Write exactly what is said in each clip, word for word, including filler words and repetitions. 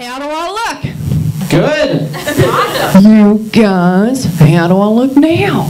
How do I look? Good. You guys, how do I look now?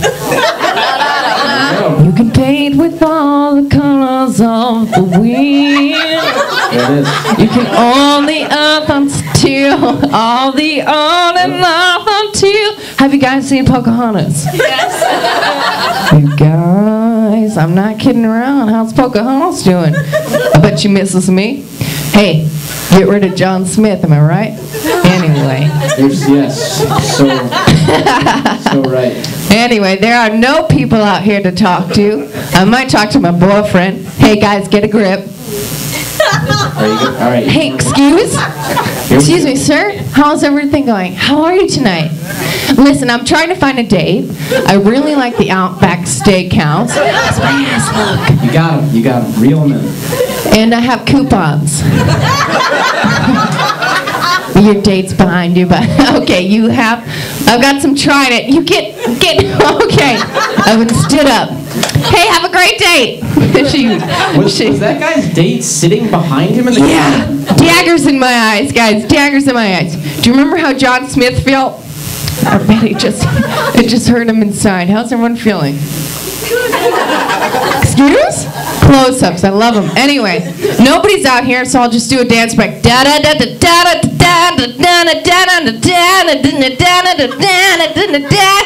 You can paint with all the colors of the wind. There it is. You can all the up until, all the on and off until. Have you guys seen Pocahontas? Yes. You guys, I'm not kidding around. How's Pocahontas doing? I bet she misses me. Hey, get rid of John Smith, am I right? Anyway. There's, yes. So, so right. Anyway, there are no people out here to talk to. I might talk to my boyfriend. Hey guys, get a grip. Are you good? All right. Hey, excuse? Here we Excuse go. me, sir? How's everything going? How are you tonight? Listen, I'm trying to find a date. I really like the Outback Steakhouse. How's my ass look? You got him. You got him. Reel him in. And I have coupons. Your date's behind you, but okay, you have. I've got some Trident. You get, get, okay. I would stood up. Hey, have a great date. she, Was, she, was that guy's date sitting behind him in the yeah, daggers in my eyes, guys, daggers in my eyes. Do you remember how John Smith felt? I bet it just, it just hurt him inside. How's everyone feeling? Excuse? Close-ups, I love them. Anyway, nobody's out here, so I'll just do a dance break. Da da da da da da da da da da da da da da da da da da.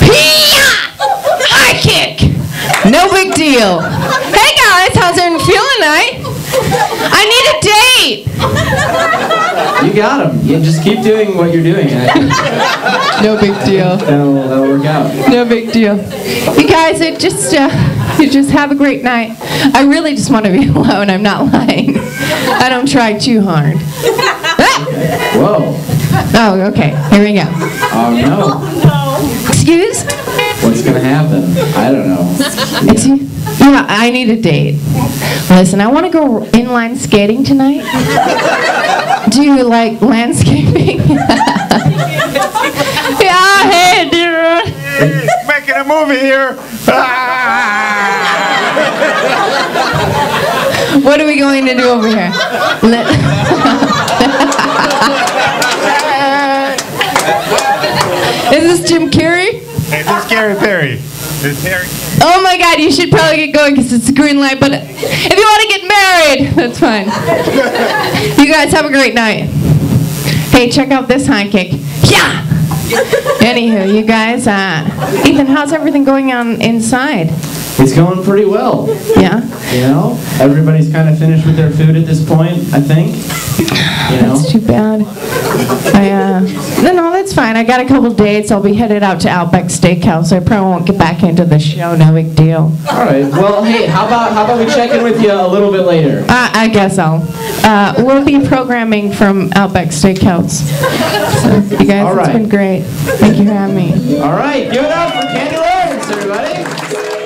High kick. No big deal. Hey guys, how's everyone feeling tonight? I need a date. You got him. You just keep doing what you're doing. No big deal. That'll, that'll work out. No big deal. You guys, it just, uh, you just have a great night. I really just want to be alone. I'm not lying. I don't try too hard. Ah! Whoa. Oh, okay. Here we go. Oh, no. Excuse? What's going to happen? I don't know. Excuse? Yeah, I need a date. Listen, I want to go inline skating tonight. Do you like landscaping? Yeah, hey, dear. Making a movie here. What are we going to do over here? Let- Is this Jim Carrey? Hey, this is Gary Perry. This is Harry. Oh my God, you should probably get going because it's a green light, but if you want to get married, that's fine. You guys have a great night. Hey, check out this high kick. Yeah! Anywho, you guys, uh, Ethan, how's everything going on inside? It's going pretty well. Yeah? You know? Everybody's kind of finished with their food at this point, I think. You know? That's too bad. I, uh, no, no, that's fine. I got a couple dates. I'll be headed out to Outback Steakhouse. I probably won't get back into the show. No big deal. All right. Well, hey, how about how about we check in with you a little bit later? Uh, I guess I'll. Uh, we'll be programming from Outback Steakhouse. So, you guys, All it's right. been great. Thank you for having me. All right. Give it up for Candy Lawrence, everybody.